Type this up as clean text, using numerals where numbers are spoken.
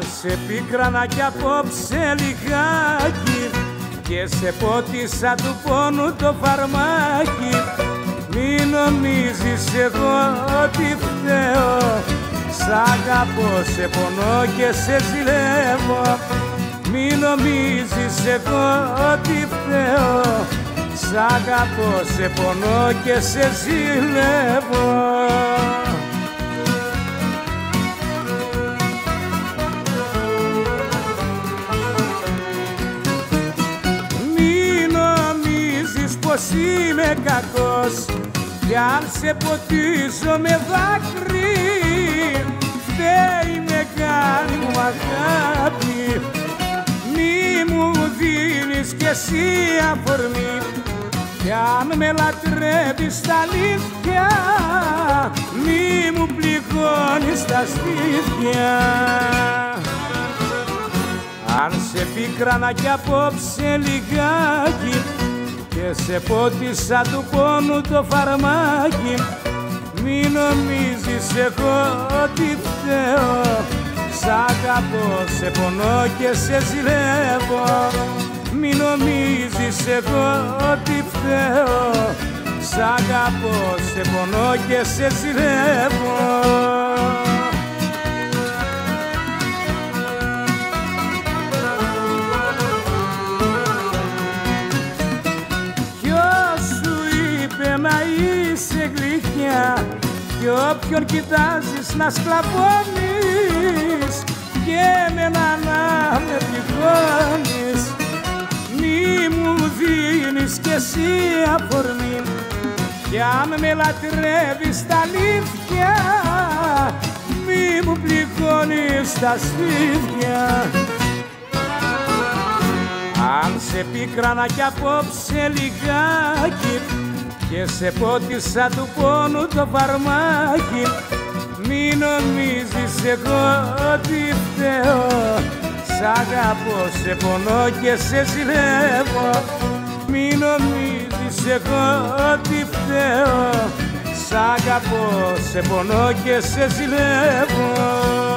σε πίκρανα κι απόψε λιγάκι και σε πότισα του πόνου το φαρμάκι. Μη νομίζεις εγώ ότι φταίω, σ' αγαπώ, σε πονώ και σε ζηλεύω. Μη νομίζεις εγώ ότι φταίω, σ' αγαπώ, σε πονώ και σε ζηλεύω. Πως είμαι κακός κι αν σε ποτίζω με δάκρυ, φταίει μεγάλη μου αγάπη. Μη μου δίνεις κι εσύ αφορμή κι αν με λατρεύεις τα αλήθεια, μη μου πληγώνεις τα στήθια. Αν σε πίκρανα κι απόψε λιγάκι και σε πότισα του πόνου το φαρμάκι, μη νομίζεις εγώ ότι φταίω, σ' αγαπώ, σε πονώ και σε ζηλεύω. Μη νομίζεις εγώ ότι φταίω, σ' αγαπώ, σε πονώ και σε ζηλεύω. Να είσαι γλυκιά κι όποιον κοιτάζεις να σκλαβώνεις και εμένα να με πληγώνεις. Μη μου δίνεις κι εσύ αφορμή κι αν με λατρεύεις τα αλήθεια, μη μου πληγώνεις τα στήθια. Αν σε πίκρανα κι απόψε λιγάκι και σε πότισα του πόνου το φαρμάκι, μη νομίζεις εγώ ότι φταίω, σ' αγαπώ, σε πονώ και σε ζηλεύω. Μη νομίζεις εγώ ότι φταίω, σ' αγαπώ, σε πονώ και σε ζηλεύω.